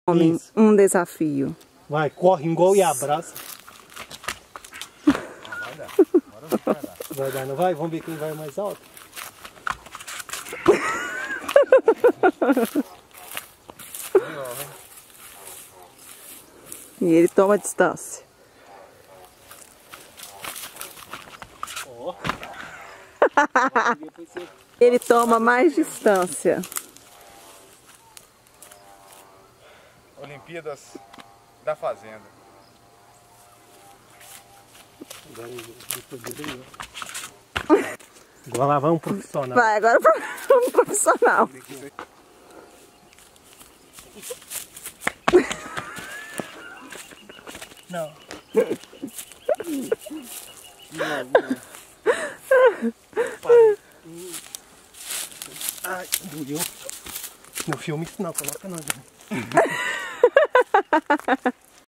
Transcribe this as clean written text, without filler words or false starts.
Homem, um desafio. Vai, corre igual e abraça. Vai dar. Agora vai dar. Vai dar, não vai? Vamos ver quem vai mais alto. E ele toma a distância. Ó. Ele toma mais distância. Olimpíadas da Fazenda. Agora lá vai um profissional. Vai, agora um profissional. Não. Ai, doeu. No filme isso não, coloca não.